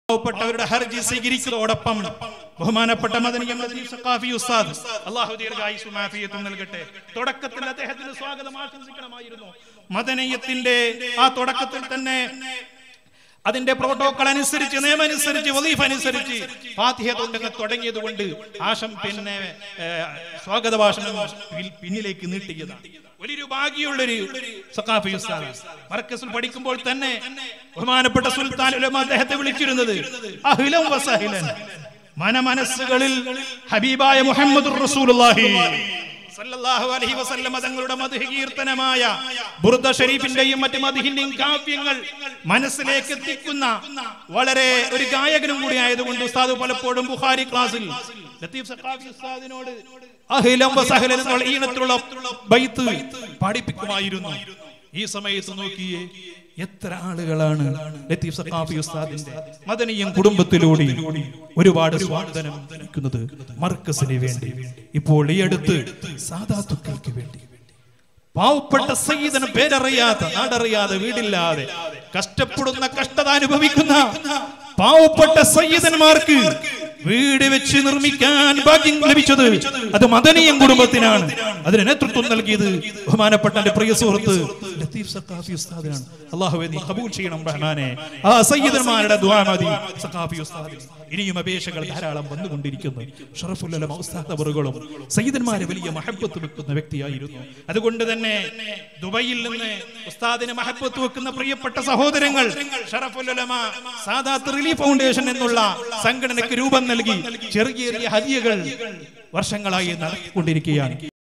പാവപ്പെട്ടവരുടെ ഹർജി സ്വീകരിക്കുന്നതോടൊപ്പം ബഹുമാനപ്പെട്ട മദനിയ ലത്തീഫ് സഖാഫി ഉസ്താദ് അല്ലാഹു ദീർഘായുസ്സും ആഫിയത്തും നൽകട്ടെ. തുടക്കത്തിൽ അദ്ദേഹത്തിന് സ്വാഗതം ആശംസിക്കണമായിരുന്നു. മദനിയത്തിന്റെ ആ തുടക്കത്തിൽ തന്നെ അതിന്റെ പ്രോട്ടോകോൾ അനുസരിച്ച്, നിയമമനുസരിച്ച്, വലീഫ അനുസരിച്ച് ഫാത്തിഹ തുടങ്ങിയത് കൊണ്ട് സ്വാഗത ഭാഷണം പിന്നിലേക്ക് നീട്ടിയതാണ്. വലിയൊരു ഭാഗ്യമുള്ളൊരു സഖാഫി ഉസ്താദ്. മർക്കസിൽ പഠിക്കുമ്പോൾ തന്നെ ബഹുമാനപ്പെട്ട സുൽത്താൻ ഉലമ അദ്ദേഹത്തെ വിളിച്ചിരുന്നത് അഹ്ലൻ വസഹ്ലൻ. മനസ്സുകളിൽ ഹബീബായ മുഹമ്മദുർ റസൂലുള്ളാഹി സല്ലല്ലാഹു അലൈഹി വസല്ലം തങ്ങളുടെ മദ്ഹ് കീർത്തനമായ ബുർദ ഷരീഫിന്റെയും മറ്റു മദ്ഹിന്റെയും കാവ്യങ്ങൾ മനസ്സിലേക്ക് എത്തിക്കുന്ന വളരെ ഒരു ഗായകനും കൂടി ആയതുകൊണ്ട് ഉസ്താദ് പലപ്പോഴും ബുഖാരി ക്ലാസ്സിൽ ലത്തീഫ് സഖാഫി ഉസ്താദിനോട് അഹ്ലൻ വസഹ്ലൻ എന്നുള്ള ഈണത്തിലുള്ള ബൈത്ത് പാടിപ്പിക്കുമായിരുന്നു. ഈ സമയത്ത് നോക്കിയേ എത്ര ആളുകളാണ് ലത്തീഫ് സഖാഫി ഉസ്താദിന്റെ മദനിയും കുടുംബത്തിലൂടെ ഒരുപാട് സ്വാഗതം നൽകുന്നത് മർക്കസിന് വേണ്ടി. ഇപ്പോൾ ഈ അടുത്ത് സാദാത്തുക്കൾക്ക് വേണ്ടി പാവപ്പെട്ട സയ്യിദിന് പേരറിയാത്ത, നാടറിയാതെ, വീടില്ലാതെ കഷ്ടപ്പെടുന്ന, കഷ്ടത അനുഭവിക്കുന്ന പാവപ്പെട്ട സയ്യിദന്മാർക്ക് വീട് വെച്ച് നിർമ്മിക്കാൻ ഭാഗ്യം ലഭിച്ചത് അത് മദനിയും കുടുംബത്തിനാണ്. അതിന് നേതൃത്വം നൽകിയത് ബഹുമാനപ്പെട്ട എന്റെ പ്രിയ സുഹൃത്ത് ലത്തീഫ് സഖാഫി ഉസ്താദിനാണ്. അല്ലാഹുവേ നീ ഖബൂൽ ചെയ്യണം റഹ്മാനെ. ആ സയ്യിദന്മാരുടെ ദുആ മതി സഖാഫി ഉസ്താദിന്. ഇനിയും അപേക്ഷകൾ ധാരാളം വന്നുകൊണ്ടിരിക്കുന്നു. ഷറഫുൽ ഉലമ ഉസ്താദ് അവറുകളും സയ്യിദന്മാരെ വലിയ മഹബ്ബത്ത് വെക്കുന്ന വ്യക്തിയായിരുന്നു. അതുകൊണ്ട് തന്നെ ദുബൈയിൽ നിന്ന് ഉസ്താദിന് മഹബ്ബത്ത് വെക്കുന്ന പ്രിയപ്പെട്ട സഹോദരങ്ങൾ ഷറഫുൽ ഉലമ സാദാത്ത് റിലീഫ് ഫൗണ്ടേഷൻ എന്നുള്ള സംഘടനയ്ക്ക് രൂപം നൽകി ചെറിയ ചെറിയ ഹദിയകൾ വർഷങ്ങളായി നടത്തിക്കൊണ്ടിരിക്കുകയാണ്.